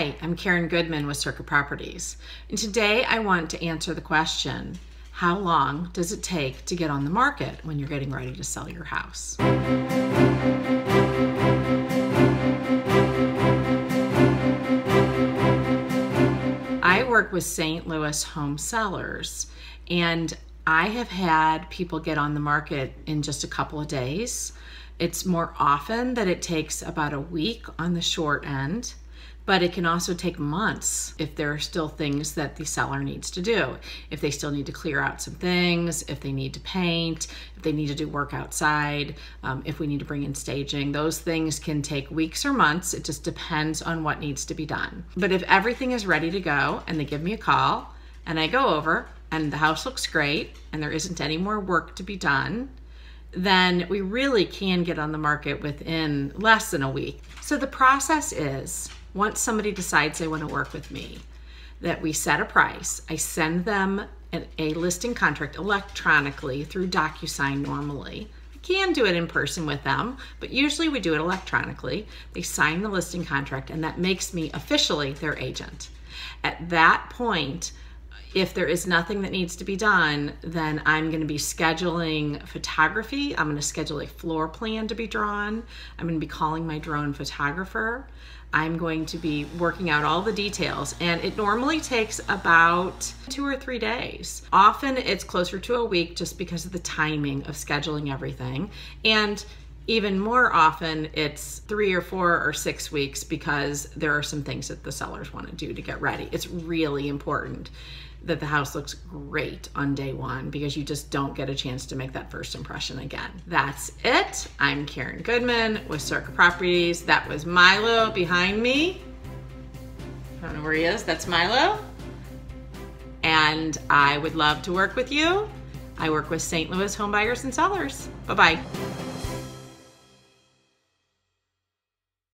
Hi, I'm Karen Goodman with Circa Properties, and today I want to answer the question, how long does it take to get on the market when you're getting ready to sell your house? I work with St. Louis home sellers, and I have had people get on the market in just a couple of days. It's more often that it takes about a week on the short end, but it can also take months if there are still things that the seller needs to do. If they still need to clear out some things, if they need to paint, if they need to do work outside, if we need to bring in staging, those things can take weeks or months. It just depends on what needs to be done. But if everything is ready to go and they give me a call and I go over and the house looks great and there isn't any more work to be done, then we really can get on the market within less than a week. So the process is, once somebody decides they want to work with me, that we set a price. I send them a listing contract electronically through DocuSign normally. I can do it in person with them, but usually we do it electronically. They sign the listing contract and that makes me officially their agent. At that point, if there is nothing that needs to be done, then I'm going to be scheduling photography. I'm going to schedule a floor plan to be drawn. I'm going to be calling my drone photographer. I'm going to be working out all the details, and it normally takes about 2 or 3 days. Often it's closer to a week just because of the timing of scheduling everything. And even more often, it's 3 or 4 or 6 weeks because there are some things that the sellers want to do to get ready. It's really important that the house looks great on day one because you just don't get a chance to make that first impression again. That's it. I'm Karen Goodman with Circa Properties. That was Milo behind me. I don't know where he is. That's Milo. And I would love to work with you. I work with St. Louis home buyers and sellers. Bye-bye.